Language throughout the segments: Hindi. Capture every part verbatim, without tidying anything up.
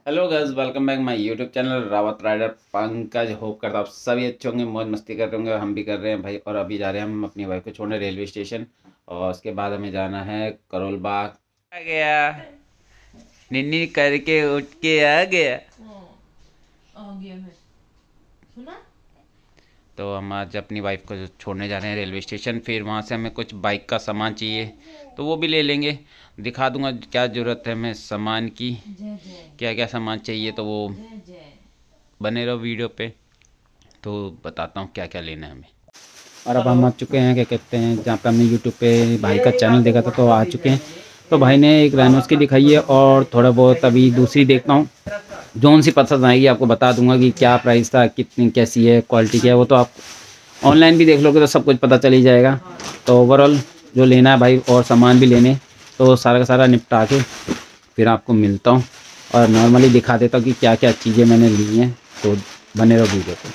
Hello guys, welcome back my YouTube channel Rawat rider Pankaj. Hope करता हूँ आप सभी अच्छे होंगे, मौज मस्ती कर रहे होंगे। हम भी कर रहे हैं भाई। और अभी जा रहे हैं हम अपनी वाइफ को छोड़ने रेलवे स्टेशन, और उसके बाद हमें जाना है करोल बाग। आ गया निन्नी करके उठ के आ गया। आ गया मैं सुना। तो हम आज अपनी वाइफ को छोड़ने जा रहे हैं रेलवे स्टेशन। फिर वहाँ से हमें कुछ बाइक का सामान चाहिए तो वो भी ले लेंगे। दिखा दूंगा क्या ज़रूरत है हमें सामान की, क्या क्या सामान चाहिए। तो वो बने रहो वीडियो पे, तो बताता हूँ क्या क्या लेना है हमें। और अब हम आ चुके हैं, क्या कहते हैं, जहाँ पे हमने यूट्यूब पे भाई का चैनल देखा था तो आ चुके हैं। तो भाई ने एक रेनोस की दिखाई है और थोड़ा बहुत अभी दूसरी देखता हूँ। जोन सी पसंद आएगी आपको बता दूंगा कि क्या प्राइस था, कितनी कैसी है, क्वालिटी क्या है। वो तो आप ऑनलाइन भी देख लोगे तो सब कुछ पता चल ही जाएगा। तो ओवरऑल जो लेना है भाई, और सामान भी लेने, तो सारा का सारा निपटा के फिर आपको मिलता हूँ और नॉर्मली दिखा देता हूँ कि क्या क्या चीज़ें मैंने ली हैं। तो बने रहो वीडियो पे।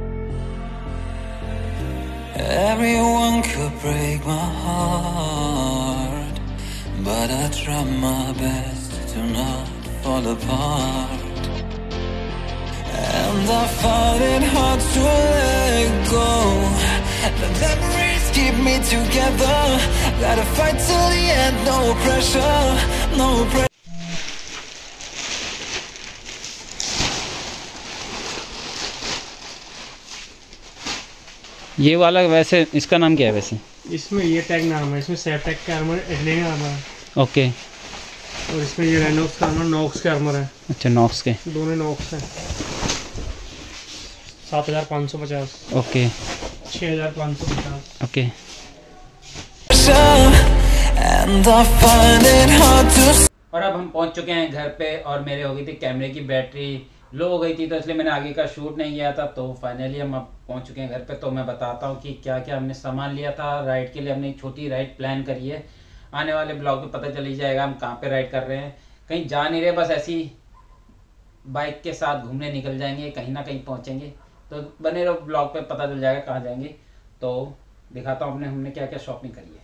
Everyone could break my heart, but I try my best to not fall apart. And I find it hard to let go. The memories keep me together. Gotta fight till the end, no pressure, no pressure. ये वाला वैसे इसका नाम क्या है वैसे? इसमें ये टैग नाम है, इसमें सेफ टैग का आर्मर, एडलिंग आर्मर है। ओके। और इसमें ये रेनॉक्स का आर्मर, नॉक्स के आर्मर है। अच्छा, नॉक्स के दोनों नॉक्स हैं। सात हज़ार पाँच सौ पचास। ओके। छः हज़ार पाँच सौ पचास। Okay. And I find it hard to. और अब हम पहुंच चुके हैं घर पे, और मेरे हो गई थी कैमरे की बैटरी लो हो गई थी, तो इसलिए मैंने आगे का शूट नहीं किया था। तो फाइनली हम अब पहुंच चुके हैं घर पे। तो मैं बताता हूं कि क्या क्या हमने सामान लिया था राइड के लिए। हमने एक छोटी राइड प्लान करी है, आने वाले ब्लॉग में पता चल ही जाएगा हम कहाँ पे राइड कर रहे हैं। कहीं जा नहीं रहे, बस ऐसी बाइक के साथ घूमने निकल जाएंगे, कहीं ना कहीं पहुँचेंगे। तो बने रहो ब्लॉग पे, पता चल जाएगा कहाँ जाएंगे। तो दिखाता हूँ अपने हमने क्या क्या शॉपिंग करी है।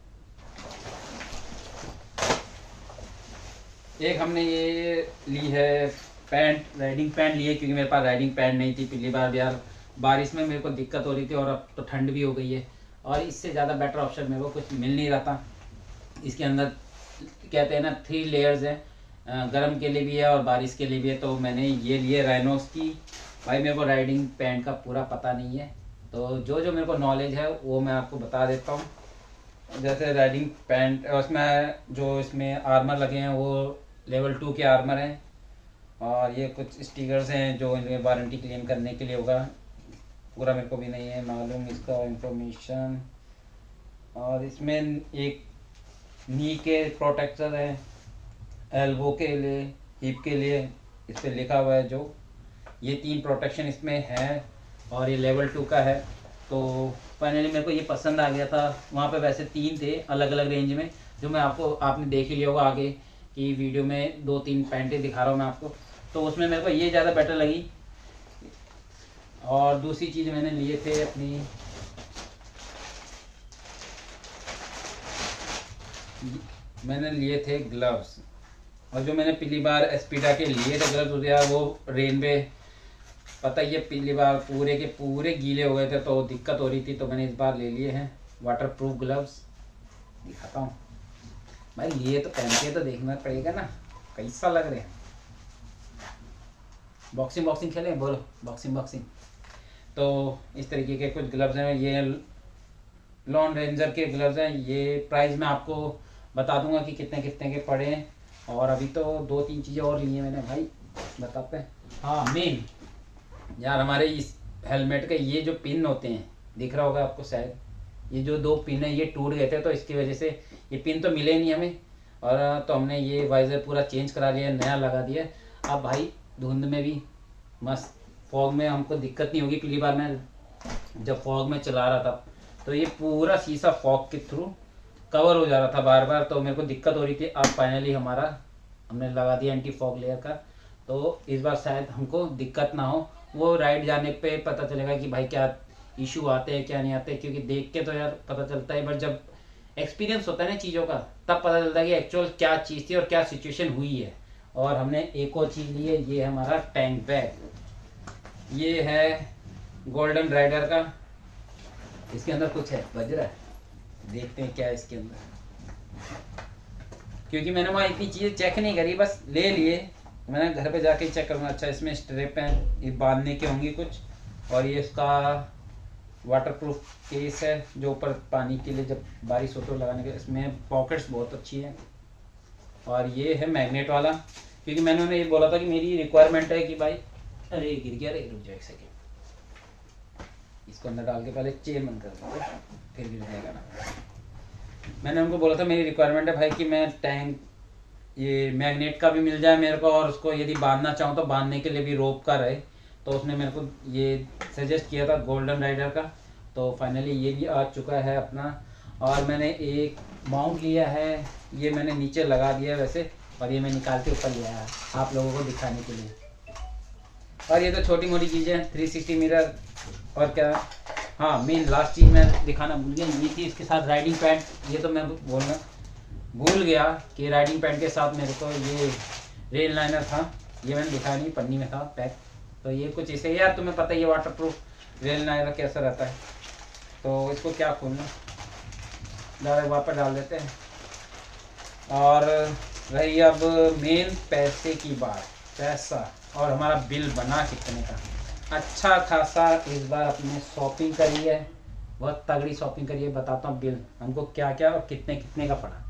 एक हमने ये ली है पैंट, राइडिंग पैंट ली है, क्योंकि मेरे पास राइडिंग पैंट नहीं थी। पिछली बार यार बारिश में मेरे को दिक्कत हो रही थी, और अब तो ठंड भी हो गई है, और इससे ज़्यादा बेटर ऑप्शन मेरे को कुछ मिल नहीं रहा था। इसके अंदर कहते हैं ना थ्री लेयर्स हैं, गर्म के लिए भी है और बारिश के लिए भी है। तो मैंने ये लिए रेनॉस की। भाई मेरे को राइडिंग पैंट का पूरा पता नहीं है, तो जो जो मेरे को नॉलेज है वो मैं आपको बता देता हूँ। जैसे राइडिंग पैंट, उसमें जो इसमें आर्मर लगे हैं वो लेवल टू के आर्मर हैं, और ये कुछ स्टिकर्स हैं जो इनमें वारंटी क्लेम करने के लिए होगा। पूरा मेरे को भी नहीं है मालूम इसका इंफॉर्मेशन। और इसमें एक नी के प्रोटेक्टर है, एल्बो के लिए, हिप के लिए, इस पर लिखा हुआ है जो। ये तीन प्रोटेक्शन इसमें है, और ये लेवल टू का है। तो फाइनली मेरे को ये पसंद आ गया था। वहाँ पे वैसे तीन थे अलग अलग रेंज में, जो मैं आपको आपने देख ही लिया होगा आगे की वीडियो में। दो तीन पैंटें दिखा रहा हूँ मैं आपको, तो उसमें मेरे को ये ज़्यादा बेटर लगी। और दूसरी चीज़ मैंने लिए थे अपनी, मैंने लिए थे ग्लव्स। और जो मैंने पिछली बार एस्पीडा के लिए थे ग्लव्स यार, वो रेन में पता ही है पिछली बार पूरे के पूरे गीले हो गए थे, तो दिक्कत हो रही थी। तो मैंने इस बार ले लिए हैं वाटर प्रूफ ग्लव्स। दिखाता हूँ भाई, लिए तो पहन के तो देखना पड़ेगा ना कैसा लग रहे हैं। बॉक्सिंग बॉक्सिंग खेलें, बोलो बॉक्सिंग बॉक्सिंग। तो इस तरीके के कुछ ग्लव्स हैं, ये लॉन रेंजर के ग्लव्स हैं। ये प्राइस मैं आपको बता दूंगा कि कितने कितने के पड़े हैं। और अभी तो दो तीन चीज़ें और ली हैं मैंने भाई, बताते हैं। हाँ, मेन यार हमारे इस हेलमेट के ये जो पिन होते हैं, दिख रहा होगा आपको शायद, ये जो दो पिन है ये टूट गए थे, तो इसकी वजह से ये पिन तो मिले नहीं हमें। और तो हमने ये वाइजर पूरा चेंज करा लिया, नया लगा दिया। अब भाई धुंध में भी मस्त, फॉग में हमको दिक्कत नहीं होगी। पिछली बार मैं जब फॉग में चला रहा था तो ये पूरा शीशा फॉग के थ्रू कवर हो जा रहा था बार बार, तो मेरे को दिक्कत हो रही थी। अब फाइनली हमारा हमने लगा दिया एंटी फॉग लेयर का, तो इस बार शायद हमको दिक्कत ना हो। वो राइड जाने पे पता चलेगा कि भाई क्या इशू आते हैं क्या नहीं आते, क्योंकि देख के तो यार पता चलता है, बट जब एक्सपीरियंस होता है ना चीज़ों का, तब पता चलता है कि एक्चुअल क्या चीज़ थी और क्या सिचुएशन हुई है। और हमने एक और चीज़ ली है, ये है हमारा टैंक बैग। ये है गोल्डन राइडर का। इसके अंदर कुछ है, बज रहा है, देखते हैं क्या है इसके अंदर, क्योंकि मैंने वहाँ इतनी चीज़ें चेक नहीं करी, बस ले लिए। मैंने घर पे जाके चेक करूँगा। अच्छा, इसमें स्ट्रिप हैं, ये बांधने के होंगी कुछ, और ये इसका वाटरप्रूफ केस है जो ऊपर पानी के लिए जब बारिश हो तो लगाने के। इसमें पॉकेट्स बहुत अच्छी हैं। और ये है मैग्नेट वाला, क्योंकि मैंने उन्हें ये बोला था कि मेरी रिक्वायरमेंट है कि भाई, अरे गिर गया, अरे रुक जाओ एक सेकेंड, इसको अंदर डाल के पहले चेन बंद कर देते, फिर गिर जाएगा ना। मैंने उनको बोला था मेरी रिक्वायरमेंट है भाई कि मैं टैंक ये मैग्नेट का भी मिल जाए मेरे को, और उसको यदि बांधना चाहूँ तो बांधने के लिए भी रोप का रहे। तो उसने मेरे को ये सजेस्ट किया था गोल्डन राइडर का। तो फाइनली ये भी आ चुका है अपना। और मैंने एक माउंट लिया है, ये मैंने नीचे लगा दिया है वैसे, और ये मैं निकाल के ऊपर लिया है आप लोगों को दिखाने के लिए। और ये तो छोटी मोटी चीज़ें, थ्री सिक्सटी मिरर और क्या, हाँ मेन लास्ट चीज़ मैं दिखाना भूल गया, ये थी इसके साथ राइडिंग पैंट। ये तो मैं बोलना भूल गया कि राइडिंग पैंट के साथ मेरे को ये रेल लाइनर था, ये मैंने दिखाया नहीं, पन्नी में था पैक। तो ये कुछ इसे, यार तुम्हें पता है ये वाटर प्रूफ रेल लाइनर कैसा रहता है। तो इसको क्या खोलना, डायरेक्ट वापस डाल देते हैं। और रही अब मेन पैसे की बात, पैसा और हमारा बिल बना कितने का। अच्छा खासा इस बार अपने शॉपिंग करी है, बहुत तगड़ी शॉपिंग करी है। बताता हूँ बिल हमको क्या क्या और कितने कितने का पड़ा।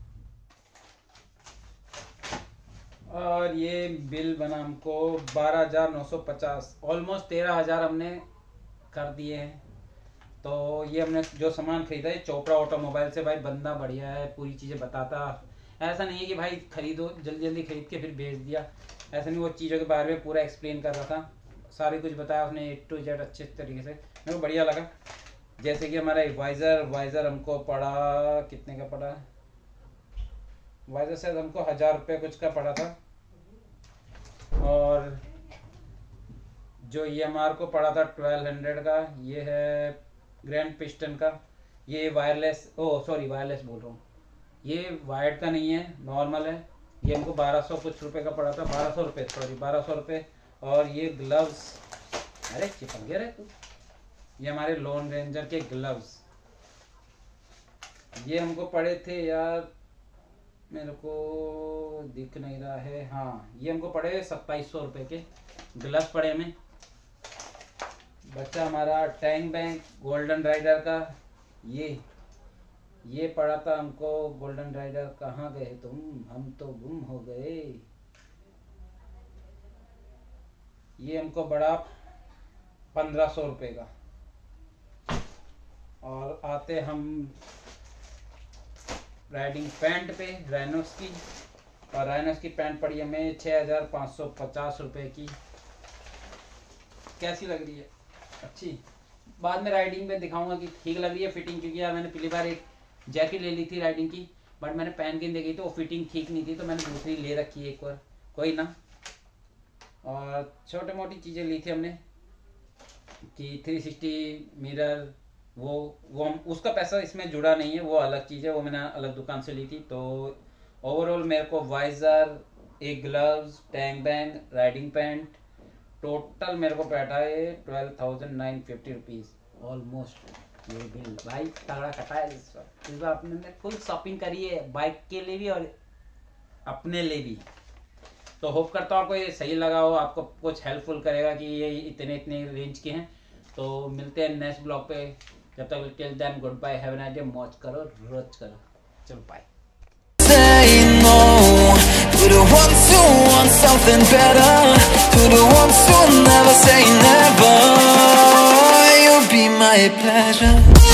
और ये बिल बना हमको बारह हज़ार नौ सौ पचास, ऑलमोस्ट तेरह हज़ार हमने कर दिए हैं। तो ये हमने जो सामान खरीदा है चोपड़ा ऑटोमोबाइल से। भाई बंदा बढ़िया है, पूरी चीज़ें बताता, ऐसा नहीं है कि भाई खरीदो जल्दी जल्दी खरीद के फिर बेच दिया, ऐसा नहीं। वो चीज़ों के बारे में पूरा एक्सप्लेन कर रहा था, सारे कुछ बताया उसने ए टू जेड अच्छे तरीके से, मेरे को बढ़िया लगा। जैसे कि हमारा वाइज़र वाइज़र हमको पड़ा, कितने का पड़ा, वाइज़र शायद हमको हज़ार रुपये कुछ का पड़ा था। और जो ई एम आर को पड़ा था ट्वेल्व हंड्रेड का। ये है ग्रैंड पिस्टन का, ये वायरलेस, ओ सॉरी वायरलेस बोल रहा हूँ, ये वायर्ड का नहीं है, नॉर्मल है। ये हमको बारह सौ कुछ रुपए का पड़ा था, बारह सौ रुपये सॉरी बारह सौ रुपये। और ये ग्लव्स, अरे चिपक गया रे तू, ये हमारे लॉन रेंजर के ग्लव्स, ये हमको पड़े थे यार, मेरे को दिख नहीं रहा है, हाँ ये हमको पड़े सत्ताईस सौ रुपये के ग्लव्स पड़े हमें। बच्चा हमारा टैंक बैंक गोल्डन राइडर का, ये ये पड़ा था हमको गोल्डन राइडर। कहाँ गए तुम, हम तो गुम हो गए। ये हमको बड़ा पंद्रह सौ रुपये का। और आते हम राइडिंग पैंट पे राइनोस की, और राइनोस की पैंट पड़ी हमें छः हज़ार पाँच सौ पचास रुपये की। कैसी लग रही है, अच्छी, बाद में राइडिंग में दिखाऊंगा कि ठीक लग रही है फिटिंग, क्योंकि यार मैंने पिछली बार एक जैकेट ले ली थी राइडिंग की, बट मैंने पहन के देखी तो वो फिटिंग ठीक नहीं थी, तो मैंने दूसरी ले रखी है एक बार, कोई ना। और छोटी मोटी चीज़ें ली थी हमने कि थ्री सिक्सटी मिरर, वो वो हम उसका पैसा इसमें जुड़ा नहीं है, वो अलग चीज़ है, वो मैंने अलग दुकान से ली थी। तो ओवरऑल मेरे को वाइज़र, एक gloves, tank bag, riding pant, total मेरे को बैठा है twelve thousand nine fifty rupees almost. ये बिल भाई तगड़ा कटा है इस बार। इस बार अपने फुल शॉपिंग करी है, बाइक के लिए भी और अपने लिए भी। तो होप करता हूँ आपको ये सही लगा हो, आपको कुछ हेल्पफुल करेगा कि ये इतने इतने रेंज के हैं। तो मिलते हैं नेक्स्ट ब्लॉग पे, जब तक till then goodbye, have a nice day, मौज करो, रोज करो, चलो bye. Say no to the ones who want something better, to the ones who never say never. You'll be my pleasure.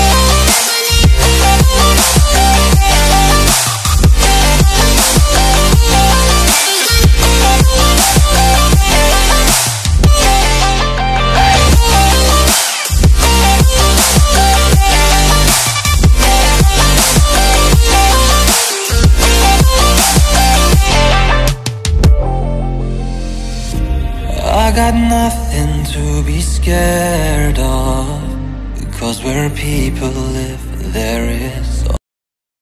I got nothing to be scared of, because where people live there is